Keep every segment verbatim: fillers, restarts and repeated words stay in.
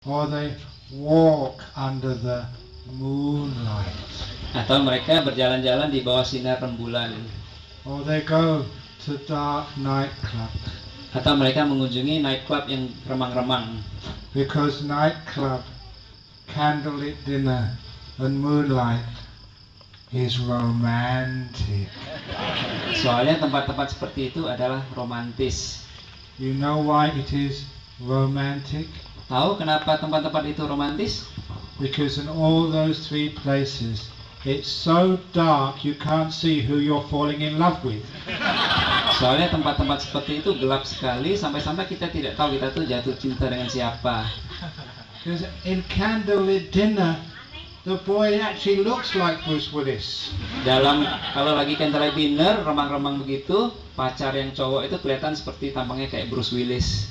or they walk under the moonlight, atau mereka berjalan-jalan di bawah sinar rembulan, or they go to dark nightclub, atau mereka mengunjungi nightclub yang remang-remang. because nightclub, candlelit dinner and moonlight is romantic. Soalnya tempat-tempat seperti itu adalah romantis. You know why it is romantic? Tahu kenapa tempat-tempat itu romantis? Because in all those three places it's so dark you can't see who you're falling in love with. Soalnya tempat-tempat seperti itu gelap sekali sampai-sampai kita tidak tahu kita tuh jatuh cinta dengan siapa. Because in candlelit dinner the boy actually looks like Bruce Willis. Dalam kalau lagi candlelight dinner remang-remang begitu, pacar yang cowok itu kelihatan seperti tampangnya kayak Bruce Willis.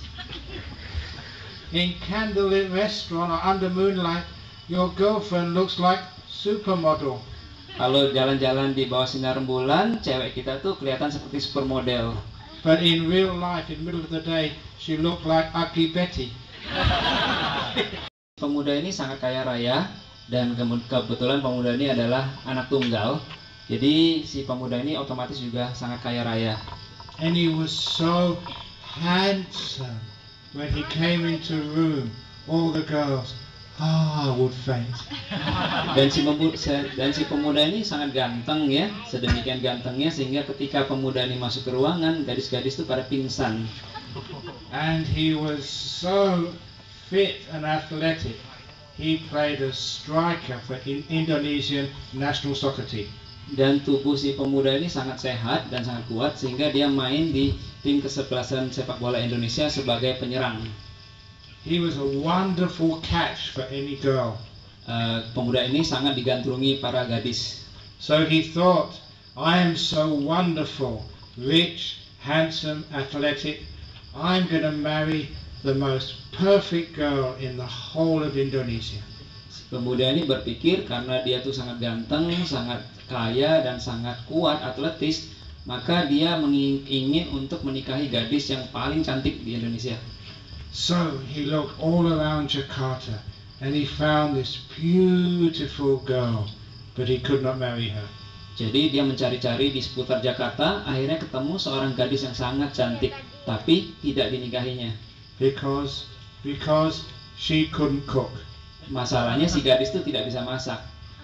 In candlelit restaurant or under moonlight, your girlfriend looks like supermodel. Kalau jalan-jalan di bawah sinar rembulan, cewek kita tuh kelihatan seperti supermodel. But in real life, in the middle of the day, she looked like Ugly Betty. Pemuda ini sangat kaya raya dan kebetulan pemuda ini adalah anak tunggal. Jadi si pemuda ini otomatis juga sangat kaya raya. And he was so handsome. When he came into the room, all the girls, ah, would faint. Dan si, dan si pemuda ini sangat ganteng ya, sedemikian gantengnya sehingga ketika pemuda ini masuk ke ruangan, gadis-gadis itu pada pingsan. And he was so fit and athletic. He played as striker for in Indonesian national soccer team. Dan tubuh si pemuda ini sangat sehat dan sangat kuat sehingga dia main di tim kesebelasan sepak bola Indonesia sebagai penyerang. He was a wonderful catch for any girl. Uh, pemuda ini sangat digandrungi para gadis. So he thought, I am so wonderful, rich, handsome, athletic. I'm going to marry the most perfect girl in the whole of Indonesia. Pemuda ini berpikir karena dia tuh sangat ganteng, sangat kaya dan sangat kuat atletis, maka dia ingin untuk menikahi gadis yang paling cantik di Indonesia. So he looked all around Jakarta and he found this beautiful girl, but he could not marry her. Jadi dia mencari-cari di seputar Jakarta, akhirnya ketemu seorang gadis yang sangat cantik, tapi tidak dinikahinya. Because because she couldn't cook. Masalahnya si gadis itu tidak bisa masak.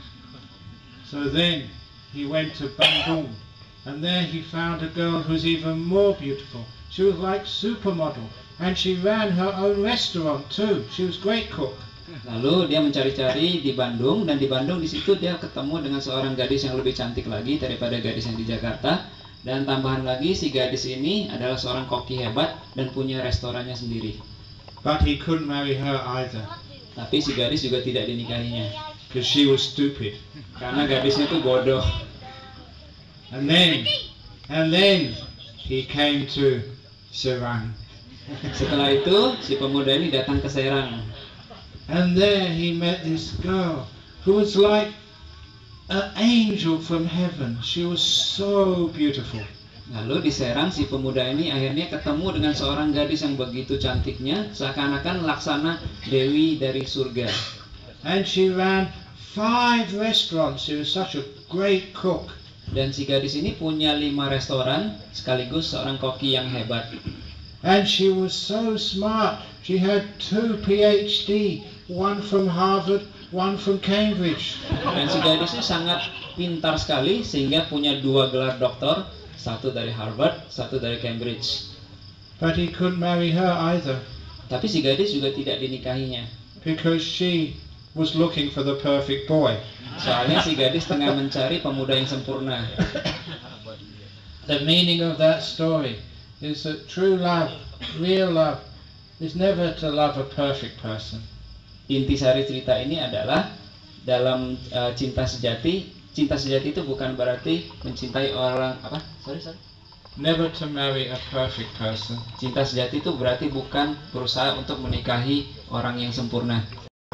So then he went to Bandung, and there he found a girl who's even more beautiful. She was like supermodel, and she ran her own restaurant too. She was great cook. Lalu dia mencari-cari di Bandung, dan di Bandung di situ dia ketemu dengan seorang gadis yang lebih cantik lagi daripada gadis yang di Jakarta. Dan tambahan lagi si gadis ini adalah seorang koki hebat dan punya restorannya sendiri. But he couldn't marry her either. Tapi si gadis juga tidak dinikahinya. Because she was stupid. Karena gadisnya itu bodoh. And then, and then he came to Serang. Setelah itu si pemuda ini datang ke Serang. And there he met this girl who was like an angel from heaven. She was so beautiful. Lalu di Serang si pemuda ini akhirnya ketemu dengan seorang gadis yang begitu cantiknya, seakan-akan laksana dewi dari surga. And she ran five restaurants. She was such a great cook. Dan si gadis ini punya lima restoran sekaligus seorang koki yang hebat. And she was so smart. She had two P H D, one from Harvard, one from Cambridge. Dan si gadis ini sangat pintar sekali sehingga punya dua gelar doktor, satu dari Harvard, satu dari Cambridge. But he couldn't marry her either. Tapi si gadis juga tidak dinikahinya. Because she was looking for the perfect boy. Soalnya si gadis tengah mencari pemuda yang sempurna. The meaning of that story is that true love, real love, is never to love a perfect person. Intisari cerita ini adalah dalam uh, cinta sejati, cinta sejati itu bukan berarti mencintai orang apa? Sorry, sorry. Never to marry a perfect person. Cinta sejati itu berarti bukan berusaha untuk menikahi orang yang sempurna.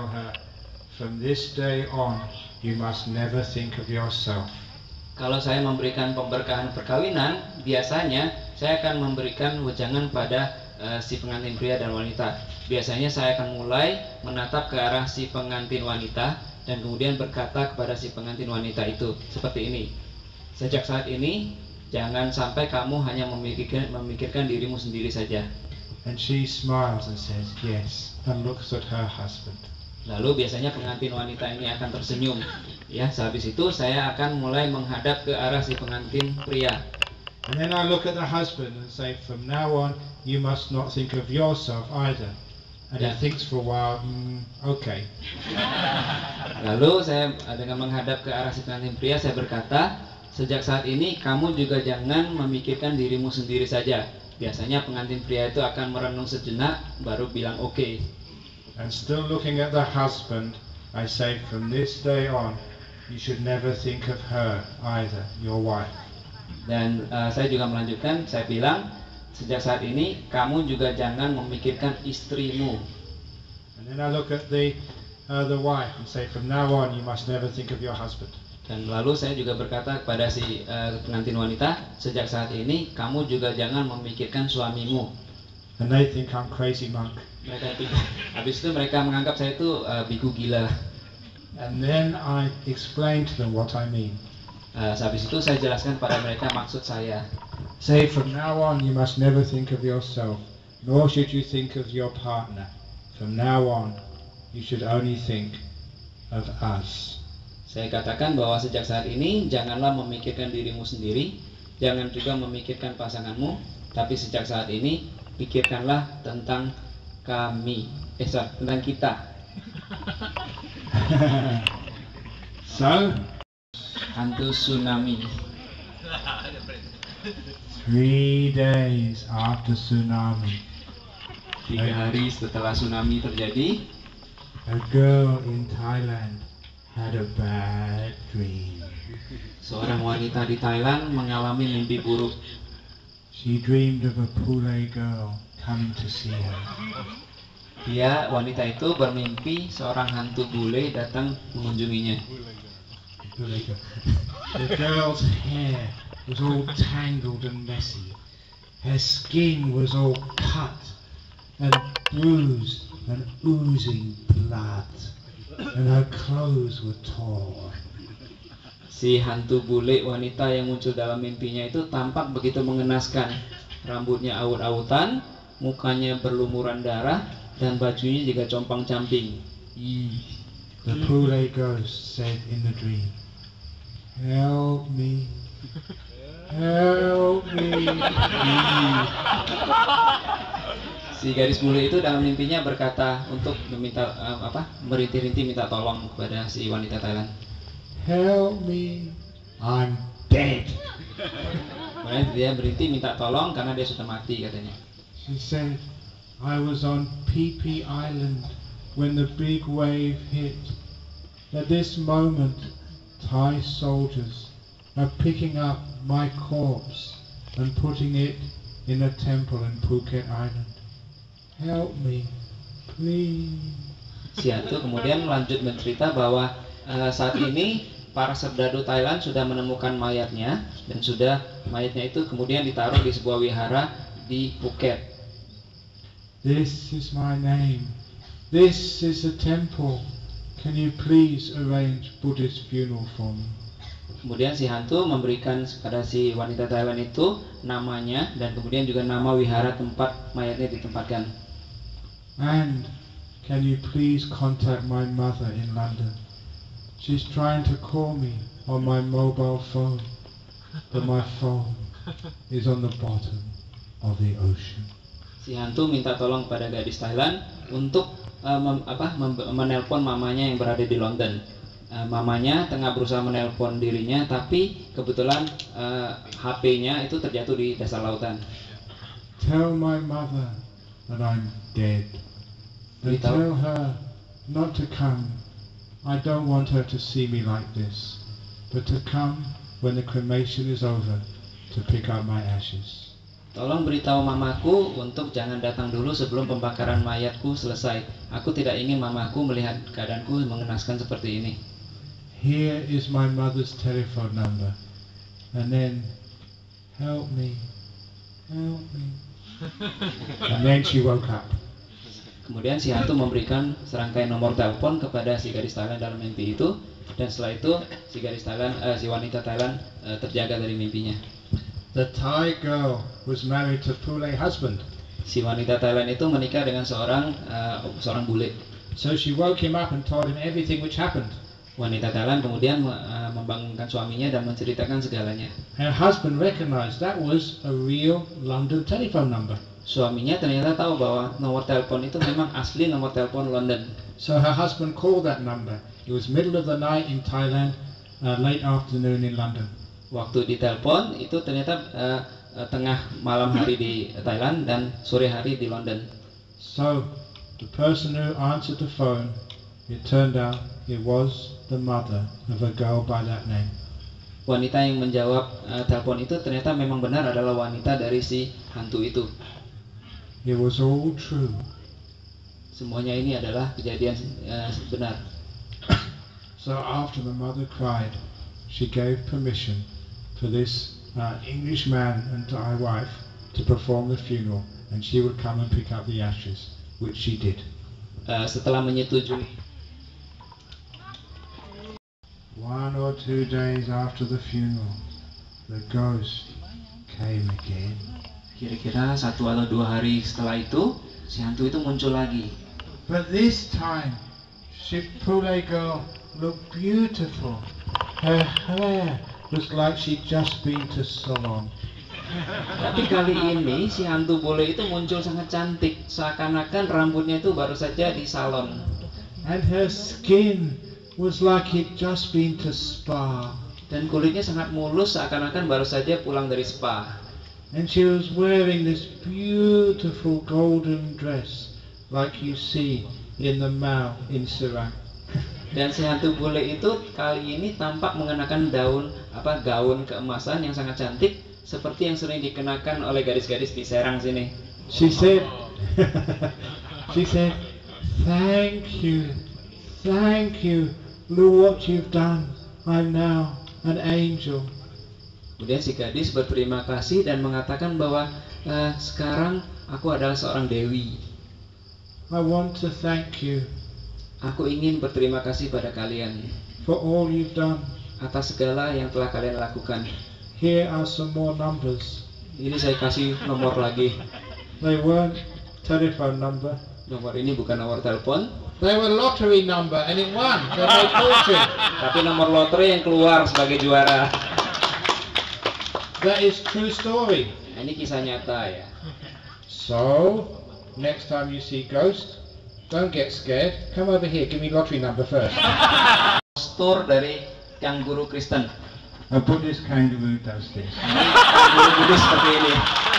From this day on, you must never think of yourself. Kalau saya memberikan pemberkahan perkawinan, biasanya saya akan memberikan wejangan pada uh, si pengantin pria dan wanita. biasanya saya akan mulai menatap ke arah si pengantin wanita dan kemudian berkata kepada si pengantin wanita itu seperti ini. Sejak saat ini jangan sampai kamu hanya memikirkan, memikirkan dirimu sendiri saja. And she smiles and says yes, and looks at her husband. Lalu biasanya pengantin wanita ini akan tersenyum. Ya, sehabis itu saya akan mulai menghadap ke arah si pengantin pria. And then I look at the husband and say, from now on, you must not think of yourself either. And Yeah. he thinks for a while, mm, okay. Lalu saya dengan menghadap ke arah si pengantin pria, saya berkata, sejak saat ini kamu juga jangan memikirkan dirimu sendiri saja. Biasanya pengantin pria itu akan merenung sejenak, baru bilang oke. Okay. And still looking at the husband, I say, from this day on, you should never think of her either, your wife. Dan uh, saya juga melanjutkan, saya bilang, sejak saat ini kamu juga jangan memikirkan istrimu. And then I look at the uh, the wife and say, from now on, you must never think of your husband. Dan lalu saya juga berkata kepada si uh, pengantin wanita, sejak saat ini kamu juga jangan memikirkan suamimu. And they think I'm crazy monk. Mereka pikir, habis itu mereka menganggap saya itu uh, biku gila. And then I explain to them what I mean. Uh, habis itu saya jelaskan pada mereka maksud saya. Say, from now on, you must never think of yourself, nor should you think of your partner. From now on, you should only think of us. Saya katakan bahwa sejak saat ini janganlah memikirkan dirimu sendiri, jangan juga memikirkan pasanganmu, tapi sejak saat ini pikirkanlah tentang kami, eh sorry, tentang kita. So, hantu tsunami. Three days after tsunami, Tiga hari setelah tsunami terjadi, a girl in Thailand had a bad dream. seorang wanita di Thailand mengalami mimpi buruk. She dreamed of a Pule girl coming to see her. Dia, wanita itu bermimpi seorang hantu bule datang mengunjunginya. Pule girl. The girl's hair was all tangled and messy. Her skin was all cut and bruised and oozing blood. And her clothes were torn. Si hantu bule wanita yang muncul dalam mimpinya itu tampak begitu mengenaskan. Rambutnya awut-awutan, mukanya berlumuran darah, dan bajunya juga compang-camping. The Pule ghost said in the dream, "Help me, help me." Si gadis bule itu dalam mimpinya berkata untuk meminta uh, apa? merintih-rintih minta tolong kepada si wanita Thailand. Help me, I'm dead. Kemudian dia berhenti minta tolong karena dia sudah mati katanya. She said, I was on Phi Phi Island when the big wave hit. At this moment, Thai soldiers are picking up my corpse and putting it in a temple in Phuket Island. Help me, please. Si hantu kemudian lanjut mencerita bahwa uh, saat ini para serdadu Thailand sudah menemukan mayatnya dan sudah mayatnya itu kemudian ditaruh di sebuah wihara di Phuket. This is my name. This is a temple. Can you please arrange Buddhist funeral for me? Kemudian si hantu memberikan kepada si wanita Thailand itu namanya dan kemudian juga nama wihara tempat mayatnya ditempatkan. And can you please contact my mother in London? She's trying to call me on my mobile phone, but my phone is on the bottom of the ocean. Si hantu minta tolong pada gadis Thailand untuk uh, mem, apa, mem, menelpon mamanya yang berada di London. Uh, mamanya tengah berusaha menelpon dirinya, tapi kebetulan uh, H P-nya itu terjatuh di dasar lautan. Tell my mother that I'm dead. And tell her not to come. I don't want her to see me like this, but to come when the cremation is over to pick up my ashes. Tolong beritahu mamaku untuk jangan datang dulu sebelum pembakaran mayatku selesai. Aku tidak ingin mamaku melihat keadaanku mengenaskan seperti ini. Here is my mother's telephone number. And then, help me, help me. And then she woke up. Kemudian si hantu memberikan serangkaian nomor telepon kepada si gadis Thailand dalam mimpi itu, dan setelah itu si gadis Thailand, uh, si wanita Thailand uh, terjaga dari mimpinya. The Thai girl was married to Pule husband. Si wanita Thailand itu menikah dengan seorang uh, seorang bule. So she woke him up and told him everything which happened. Wanita Thailand kemudian uh, membangunkan suaminya dan menceritakan segalanya. Her husband recognized that was a real London telephone number. Suaminya ternyata tahu bahwa nomor telepon itu memang asli nomor telepon London. So her husband called that number. It was middle of the night in Thailand, uh, late afternoon in London. Waktu ditelepon itu ternyata uh, uh, tengah malam hari di Thailand dan sore hari di London. So the person who answered the phone, it turned out it was the mother of a girl by that name. Wanita yang menjawab uh, telepon itu ternyata memang benar adalah wanita dari si hantu itu. It was all true. Semuanya ini adalah kejadian uh, benar. So after the mother cried, she gave permission for this uh, English man and Thai wife to perform the funeral, and she would come and pick up the ashes, which she did. Uh, setelah menyetujui. One or two days after the funeral, the ghost came again. Kira-kira satu atau dua hari setelah itu, si hantu itu muncul lagi. But this time, she Pule girl looked beautiful. Her hair was like she'd just been to salon. Tapi kali ini si hantu bule itu muncul sangat cantik, seakan-akan rambutnya itu baru saja di salon. And her skin was like it just been to spa. Dan kulitnya sangat mulus, seakan-akan baru saja pulang dari spa. And she was wearing this beautiful golden dress, like you see in the Mao in Serang. Dan si hantu bule itu kali ini tampak mengenakan daun apa gaun keemasan yang sangat cantik, seperti yang sering dikenakan oleh gadis-gadis di Serang sini. She said, she said, "Thank you, thank you. Look what you've done. I'm now an angel." Kemudian si gadis berterima kasih dan mengatakan bahwa e, sekarang aku adalah seorang dewi. I want to thank you. Aku ingin berterima kasih pada kalian for all you've done. Atas segala yang telah kalian lakukan. Here are some more numbers. Ini saya kasih nomor lagi. They weren't telephone number. Nomor ini bukan nomor telepon. They were lottery number and it won. They made fortune. Tapi nomor lotre yang keluar sebagai juara. That is true story. Nah, ini kisah nyata ya. So, next time you see ghost, don't get scared. Come over here. Give me lottery number first. Postur dari yang guru Kristen. A Buddhist kangaroo does this. Guru Buddhis seperti ini.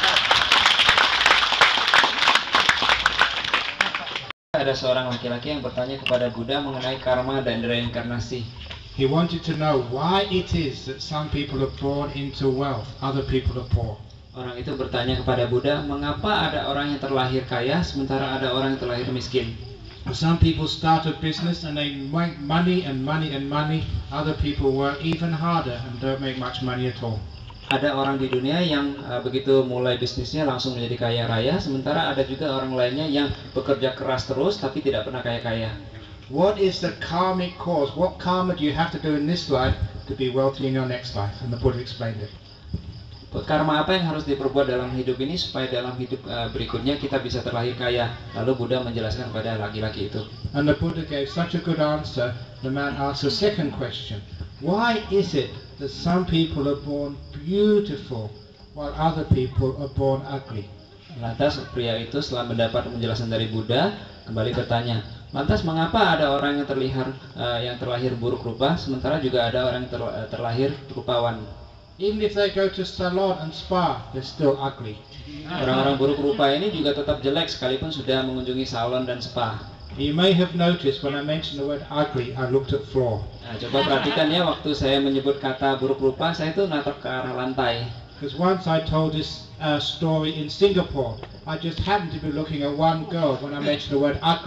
Ada seorang laki-laki yang bertanya kepada Buddha mengenai karma dan reinkarnasi. He wanted to know why it is that some people are born into wealth, other people are poor. Orang itu bertanya kepada Buddha, mengapa ada orang yang terlahir kaya sementara ada orang yang terlahir miskin? Some people start a business and they make money and money and money. Other people work even harder and don't make much money at all. Ada orang di dunia yang uh, begitu mulai bisnisnya langsung menjadi kaya raya, sementara ada juga orang lainnya yang bekerja keras terus tapi tidak pernah kaya-kaya. What is the karmic cause? What karma do you have to do in this life to be wealthy in your next life? And the Buddha explained it. Karma apa yang harus diperbuat dalam hidup ini supaya dalam hidup uh, berikutnya kita bisa terlahir kaya? Lalu Buddha menjelaskan pada laki-laki itu. And the Buddha gave such a good answer. The man asked a second question. Why is it that some people are born beautiful while other people are born ugly? Lantas pria itu setelah mendapat penjelasan dari Buddha kembali bertanya, lantas mengapa ada orang yang terlihat uh, yang terlahir buruk rupa sementara juga ada orang yang ter, uh, terlahir rupawan? Even if they go to salon and spa, they're still ugly. Orang-orang buruk rupa ini juga tetap jelek sekalipun sudah mengunjungi salon dan spa. You may have noticed when I mentioned the word ugly, I looked at floor. Nah, coba perhatikan ya, waktu saya menyebut kata buruk rupa, saya itu natap ke arah lantai. Because once I told this uh, story in Singapore, I just happened to be looking at one girl when I mentioned the word ugly.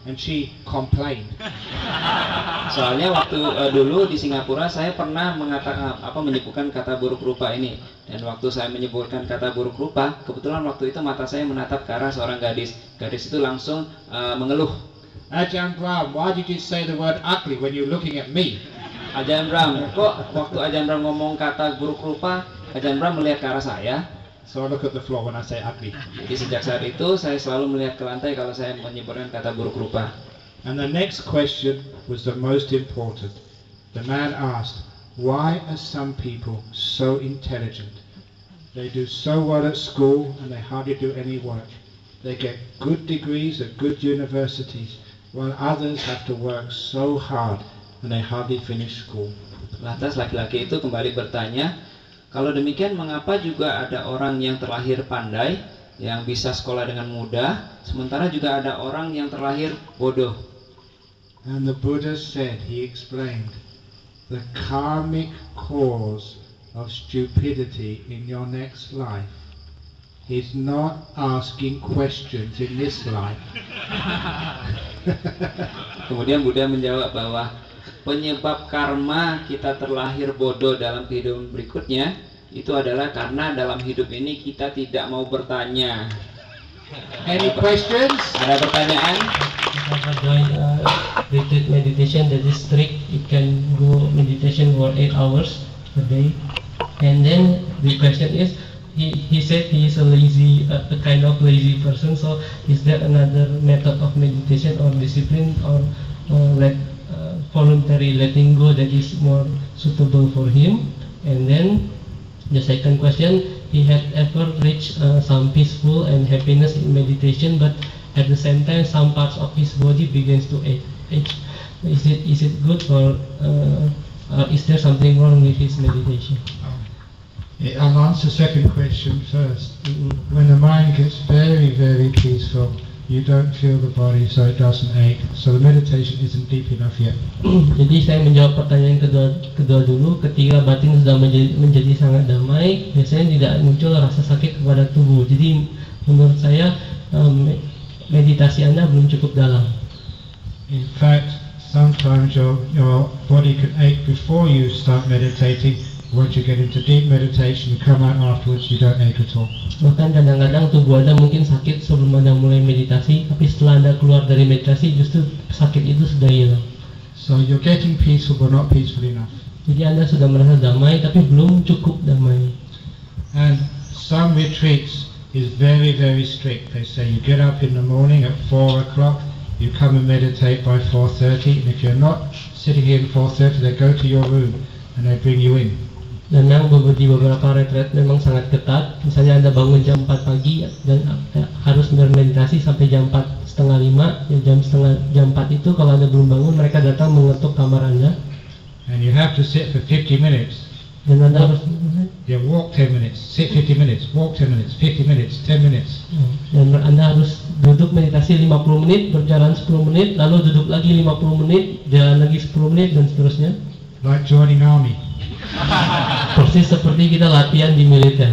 and she complained. Soalnya waktu uh, dulu di Singapura saya pernah mengatakan apa menyebutkan kata buruk rupa ini, dan waktu saya menyebutkan kata buruk rupa, kebetulan waktu itu mata saya menatap ke arah seorang gadis. Gadis itu langsung uh, mengeluh. Ajahn Brahm, why did you say the word ugly when you're looking at me? Ajahn Brahm, kok waktu Ajahn Brahm ngomong kata buruk rupa, Ajahn Brahm melihat ke arah saya. So I look at the floor when I say ugly. Jadi sejak saat itu saya selalu melihat ke lantai kalau saya menyebutkan kata buruk rupa. And the next question was the most important. The man asked, why are some people so intelligent? They do so well at school and they hardly do any work. They get good degrees at good universities, while others have to work so hard and they hardly finish school. Lantas laki-laki itu kembali bertanya, kalau demikian mengapa juga ada orang yang terlahir pandai, yang bisa sekolah dengan mudah, sementara juga ada orang yang terlahir bodoh? And the Buddha said, he explained, the karmic cause of stupidity in your next life is not asking questions in this life. Kemudian Buddha menjawab bahwa penyebab karma kita terlahir bodoh dalam kehidupan berikutnya itu adalah karena dalam hidup ini kita tidak mau bertanya. Any questions? Ada pertanyaan? Have joined uh, retreat meditation that is strict. It can go meditation for eight hours a day, and then the question is, he he said he is a lazy, uh, a kind of lazy person. So is there another method of meditation or discipline or uh, let uh, voluntary letting go that is more suitable for him? And then the second question, he had ever reached uh, some peaceful and happiness in meditation, but at the same time some parts of his body begins to age. Is it is it good, or uh, uh, is there something wrong with his meditation? Yeah, I'll answer the second question first. Mm-hmm. When the mind gets very, very peaceful, you don't feel the body, so it doesn't ache. So the meditation isn't deep enough yet. Jadi saya menjawab pertanyaan kedua, kedua dulu. Ketika batin sudah menjadi, menjadi sangat damai, biasanya tidak muncul rasa sakit kepada tubuh. Jadi menurut saya um, meditasi Anda belum cukup dalam. In fact, sometimes your, your body can ache before you start meditating. Once you get into deep meditation, you come out afterwards, you don't ache at all. Bahkan kadang-kadang tubuh Anda mungkin sakit sebelum Anda mulai meditasi, tapi setelah Anda keluar dari meditasi justru sakit itu sudah hilang. So you're getting peaceful but not peaceful enough. Jadi Anda sudah merasa damai tapi belum cukup damai. And some retreats is very, very strict. They say you get up in the morning at four o'clock, you come and meditate by four thirty, and if you're not sitting here at four thirty, they go to your room and they bring you in. Dan yang di beberapa retreat memang sangat ketat. Misalnya Anda bangun jam empat pagi dan harus bermeditasi sampai jam empat setengah lima. Ya, jam setengah jam empat itu kalau Anda belum bangun, mereka datang mengetuk kamar Anda. And you have to sit for fifty minutes. Dan Anda harus yeah, walk ten minutes, sit fifty minutes, walk ten minutes, fifty minutes, ten minutes. Dan Anda harus duduk meditasi lima puluh menit, berjalan sepuluh menit, lalu duduk lagi lima puluh menit, jalan lagi sepuluh menit dan seterusnya. Like joining army. Persis seperti kita latihan di militer.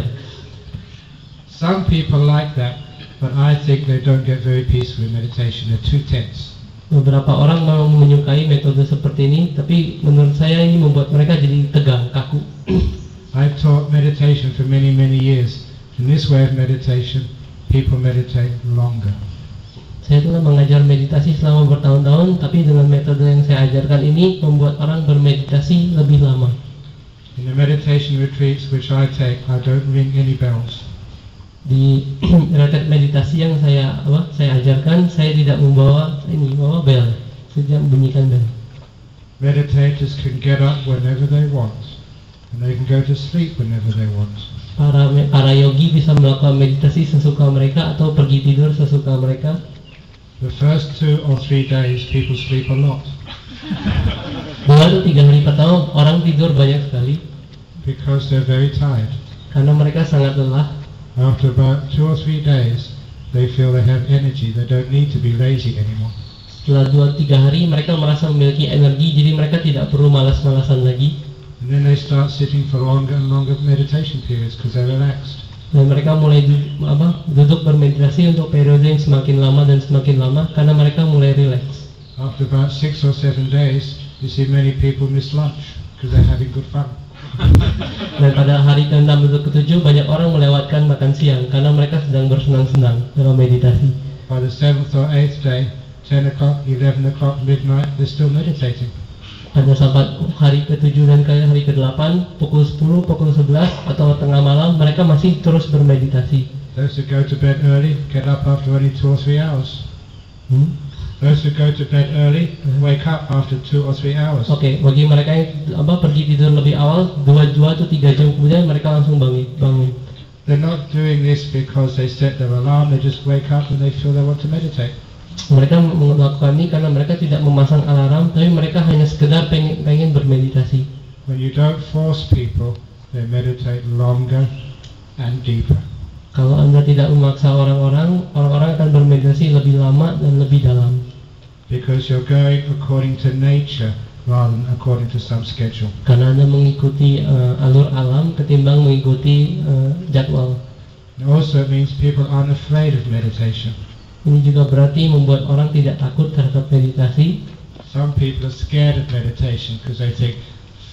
Some people like that, but I think they don't get very peaceful in meditation. They're too tense. Beberapa orang memang menyukai metode seperti ini, tapi menurut saya ini membuat mereka jadi tegang, kaku. I've taught meditation for many, many years. In this way of meditation, people meditate longer. Saya telah mengajar meditasi selama bertahun-tahun, tapi dengan metode yang saya ajarkan ini membuat orang bermeditasi lebih lama. In the meditation retreats which I take, I don't ring any bells. Di retreat meditasi yang saya apa, saya ajarkan, saya tidak membawa ini, membawa bel, saya tidak membunyikan bel. Meditators can get up whenever they want, and they can go to sleep whenever they want. Para para yogi bisa melakukan meditasi sesuka mereka atau pergi tidur sesuka mereka. The first two or three days, people sleep a lot. Dua atau tiga hari pertama orang tidur banyak sekali. Because they're very tired. Karena mereka sangat lelah. After about two or three days, they feel they have energy. They don't need to be lazy anymore. Setelah dua tiga hari mereka merasa memiliki energi, jadi mereka tidak perlu malas-malasan lagi. And then they start sitting for longer and longer meditation periods because they're relaxed. Dan mereka mulai du- apa, duduk bermeditasi untuk periode yang semakin lama dan semakin lama karena mereka mulai rileks. After about six or seven days, you see many people miss lunch because they're having good fun. Dan pada hari keenam atau ketujuh banyak orang melewatkan makan siang karena mereka sedang bersenang-senang dalam meditasi. By the seventh or eighth day, ten o'clock, eleven o'clock, midnight, they're still meditating. Pada saat hari ketujuh dan ke hari kedelapan, pukul sepuluh, pukul sebelas atau tengah malam mereka masih terus bermeditasi. Those who go to bed early get up after only two or three hours. Hmm? Those who go to bed early wake up after two or three hours. Oke, okay, bagi mereka yang apa pergi tidur lebih awal, dua dua atau tiga jam kemudian mereka langsung bangun. bangun. They're not doing this because they set their alarm. They just wake up and they feel they want to meditate. Mereka melakukan ini karena mereka tidak memasang alarm, tapi mereka hanya sekedar pengen, pengen bermeditasi. When you don't force people, they meditate longer and deeper. Kalau Anda tidak memaksa orang-orang, orang-orang akan bermeditasi lebih lama dan lebih dalam. Because you're going according to nature rather than according to some schedule. Karena Anda mengikuti uh, alur alam ketimbang mengikuti uh, jadwal. It also means people aren't afraid of meditation. Ini juga berarti membuat orang tidak takut terhadap meditasi. Some people are scared of meditation because they think,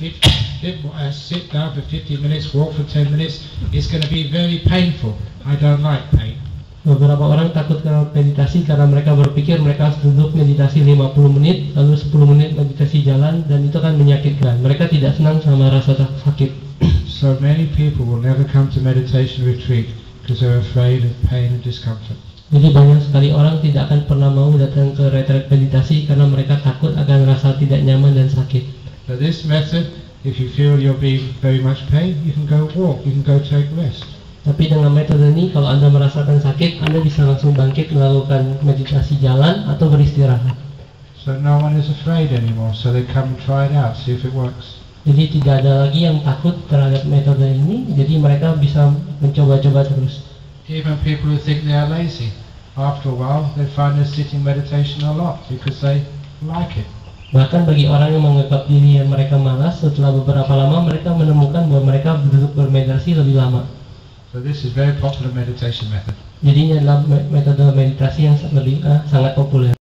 uh, sit down for fifty minutes, walk for ten minutes, it's going to be very painful. I don't like pain. Beberapa orang takut terhadap meditasi karena mereka berpikir mereka harus duduk meditasi lima puluh menit, lalu sepuluh menit meditasi jalan, dan itu akan menyakitkan. Mereka tidak senang sama rasa sakit. So many people will never come to meditation retreat because they're afraid of pain and discomfort. Jadi banyak sekali orang tidak akan pernah mau datang ke retreat meditasi karena mereka takut akan rasa tidak nyaman dan sakit. But this method, if you feel you're being very much pain, you can go walk, you can go take rest. Tapi dengan metode ini, kalau Anda merasakan sakit, Anda bisa langsung bangkit melakukan meditasi jalan atau beristirahat. So no one is afraid anymore, so they come and try it out, see if it works. Jadi tidak ada lagi yang takut terhadap metode ini, jadi mereka bisa mencoba-coba terus. Even people who think they are lazy, after a while they find they're sitting meditation a lot because they like it. Bahkan bagi orang yang menganggap diri yang mereka malas, setelah beberapa lama mereka menemukan bahwa mereka duduk bermeditasi lebih lama. So this is very popular meditation method. Jadi ini adalah metode meditasi yang lebih uh, sangat populer.